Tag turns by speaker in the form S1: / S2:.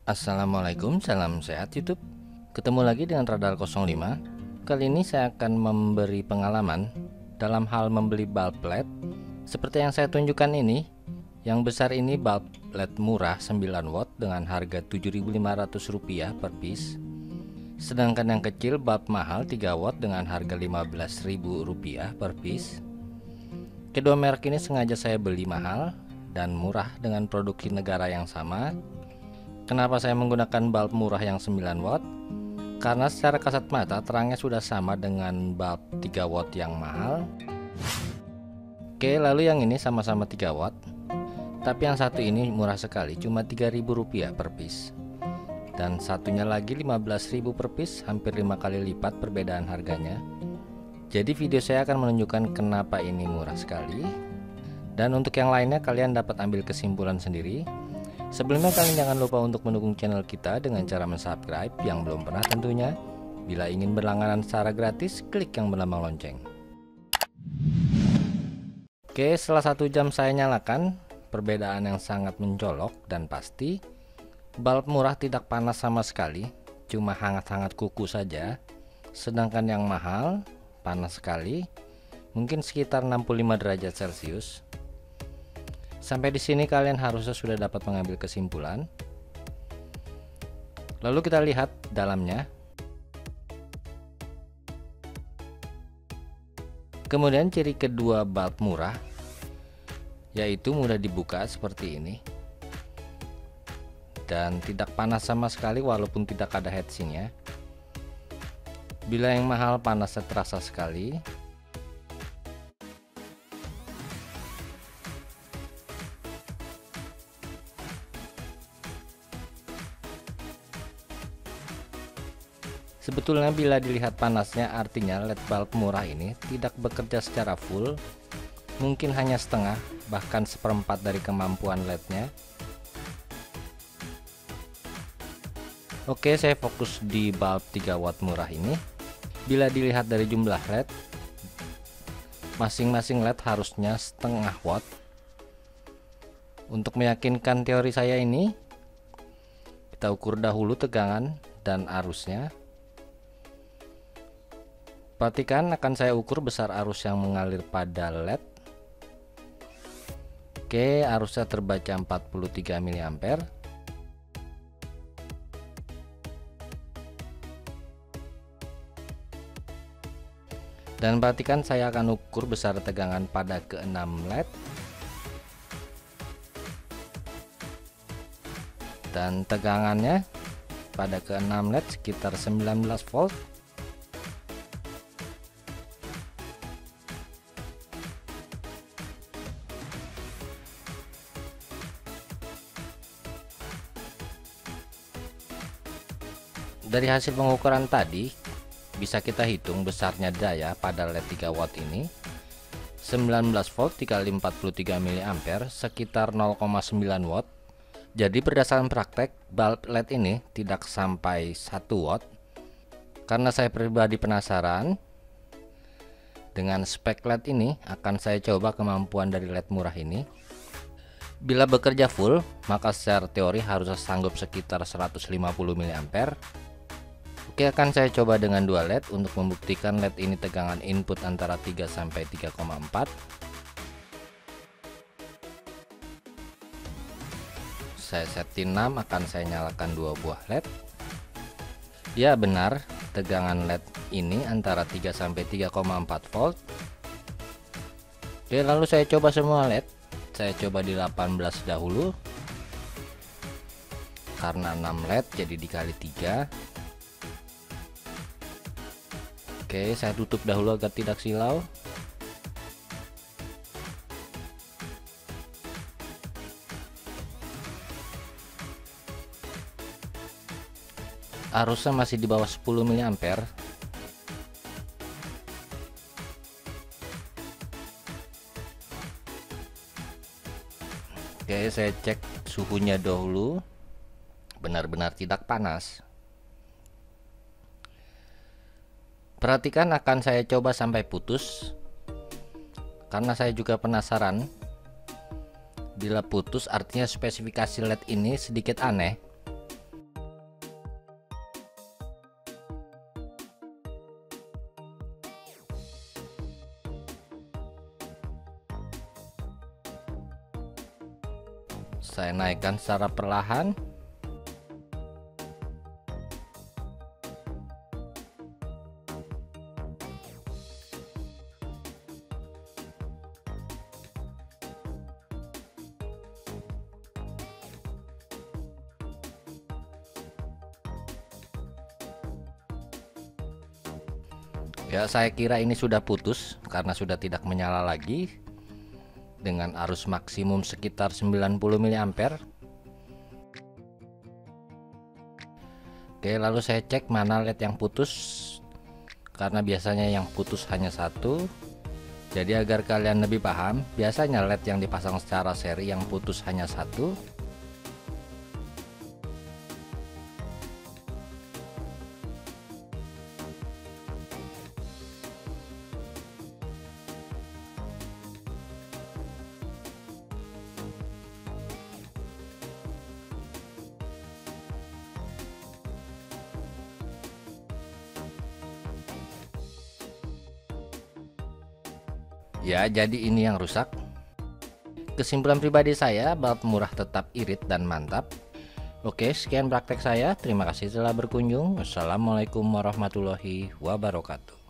S1: Assalamualaikum, salam sehat YouTube. Ketemu lagi dengan Radar 05. Kali ini saya akan memberi pengalaman dalam hal membeli bulb LED. Seperti yang saya tunjukkan ini. Yang besar ini bulb LED murah 9 watt dengan harga Rp7.500 per piece. Sedangkan yang kecil bulb mahal 3 watt dengan harga Rp15.000 per piece. Kedua merek ini sengaja saya beli mahal dan murah dengan produksi negara yang sama. Kenapa saya menggunakan bulb murah yang 9 watt? Karena secara kasat mata terangnya sudah sama dengan bulb 3 watt yang mahal. Oke, lalu yang ini sama-sama 3 watt. Tapi yang satu ini murah sekali, cuma Rp3.000 per piece. Dan satunya lagi Rp15.000 per piece, hampir 5 kali lipat perbedaan harganya. Jadi video saya akan menunjukkan kenapa ini murah sekali. Dan untuk yang lainnya kalian dapat ambil kesimpulan sendiri. Sebelumnya kalian jangan lupa untuk mendukung channel kita dengan cara subscribe yang belum pernah tentunya. Bila ingin berlangganan secara gratis, klik yang berlambang lonceng. Oke, setelah 1 jam saya nyalakan, perbedaan yang sangat mencolok dan pasti. Bulb murah tidak panas sama sekali, cuma hangat-hangat kuku saja. Sedangkan yang mahal panas sekali, mungkin sekitar 65 derajat Celcius. Sampai di sini kalian harusnya sudah dapat mengambil kesimpulan. Lalu kita lihat dalamnya. Kemudian ciri kedua bulb murah yaitu mudah dibuka seperti ini. Dan tidak panas sama sekali walaupun tidak ada heatsinknya. Bila yang mahal panasnya terasa sekali. Sebetulnya bila dilihat panasnya artinya LED bulb murah ini tidak bekerja secara full, mungkin hanya setengah bahkan seperempat dari kemampuan LED-nya. Oke, saya fokus di bulb 3 watt murah ini. Bila dilihat dari jumlah LED, masing-masing LED harusnya setengah watt. Untuk meyakinkan teori saya ini, kita ukur dahulu tegangan dan arusnya. Perhatikan akan saya ukur besar arus yang mengalir pada LED. Oke, arusnya terbaca 43 mA. Dan perhatikan saya akan ukur besar tegangan pada ke-6 LED. Dan tegangannya pada ke-6 LED sekitar 19 volt. Dari hasil pengukuran tadi bisa kita hitung besarnya daya pada LED 3 watt ini 19 volt dikali 43 mA sekitar 0,9 watt. Jadi berdasarkan praktek bulb LED ini tidak sampai 1 watt. Karena saya pribadi penasaran dengan spek LED ini, akan saya coba kemampuan dari LED murah ini. Bila bekerja full maka secara teori harusnya sanggup sekitar 150 mA. Oke, akan saya coba dengan 2 LED untuk membuktikan LED ini tegangan input antara 3 sampai 3,4. Saya set di 6, akan saya nyalakan 2 buah LED. Ya benar, tegangan LED ini antara 3 sampai 3,4 volt. Oke, lalu saya coba semua LED. Saya coba di 18 dahulu. Karena 6 LED jadi dikali 3. Oke, saya tutup dahulu agar tidak silau. Arusnya masih di bawah 10 mA. Oke, saya cek suhunya dahulu. Benar-benar tidak panas. Perhatikan akan saya coba sampai putus. Karena saya juga penasaran. Bila putus artinya spesifikasi LED ini sedikit aneh. Saya naikkan secara perlahan. Ya, saya kira ini sudah putus karena sudah tidak menyala lagi dengan arus maksimum sekitar 90 mA. Oke, lalu saya cek mana LED yang putus, karena biasanya yang putus hanya satu. Jadi agar kalian lebih paham, biasanya LED yang dipasang secara seri yang putus hanya satu. Ya, jadi ini yang rusak. Kesimpulan pribadi saya, bulb murah tetap irit dan mantap. Oke, sekian praktek saya. Terima kasih telah berkunjung. Wassalamualaikum warahmatullahi wabarakatuh.